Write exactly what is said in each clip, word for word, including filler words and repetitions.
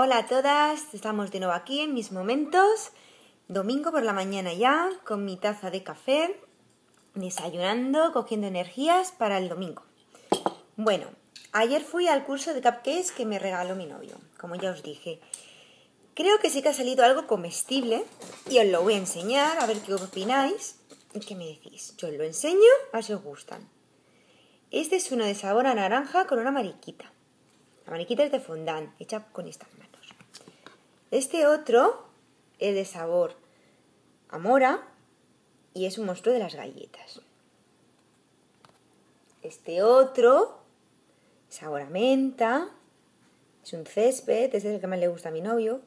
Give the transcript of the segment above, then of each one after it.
Hola a todas, estamos de nuevo aquí en Mis Momentos, domingo por la mañana ya, con mi taza de café, desayunando, cogiendo energías para el domingo. Bueno, ayer fui al curso de cupcakes que me regaló mi novio, como ya os dije. Creo que sí que ha salido algo comestible y os lo voy a enseñar, a ver qué opináis y qué me decís. Yo os lo enseño, a ver si os gustan. Este es uno de sabor a naranja con una mariquita. La mariquita es de fondant, hecha con estas manos. Este otro es de sabor a mora y es un monstruo de las galletas. Este otro, sabor a menta, es un césped, ese es el que más le gusta a mi novio.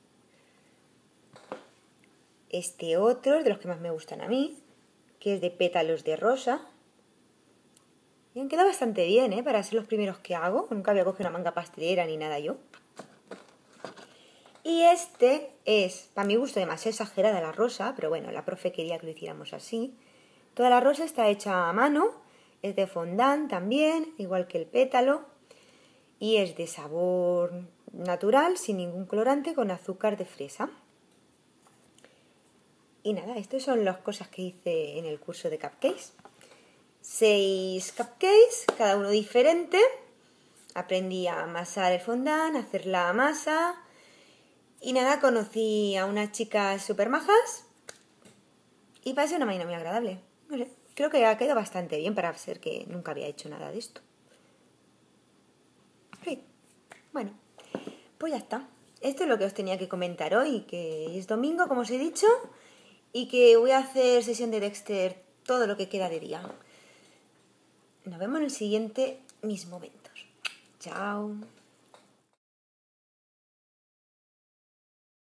Este otro es de los que más me gustan a mí, que es de pétalos de rosa. Y han quedado bastante bien, ¿eh? Para ser los primeros que hago. Nunca había cogido una manga pastelera ni nada yo. Y este es, para mi gusto, demasiado exagerada la rosa, pero bueno, la profe quería que lo hiciéramos así. Toda la rosa está hecha a mano, es de fondant también, igual que el pétalo, y es de sabor natural, sin ningún colorante, con azúcar de fresa. Y nada, estas son las cosas que hice en el curso de cupcakes. Seis cupcakes, cada uno diferente. Aprendí a amasar el fondant, a hacer la masa. Y nada, conocí a unas chicas súper majas y pasé una mañana muy agradable. No sé, creo que ha quedado bastante bien para ser que nunca había hecho nada de esto. Sí, bueno, pues ya está. Esto es lo que os tenía que comentar hoy, que es domingo, como os he dicho, y que voy a hacer sesión de Dexter todo lo que queda de día. Nos vemos en el siguiente Mis Momentos. Chao.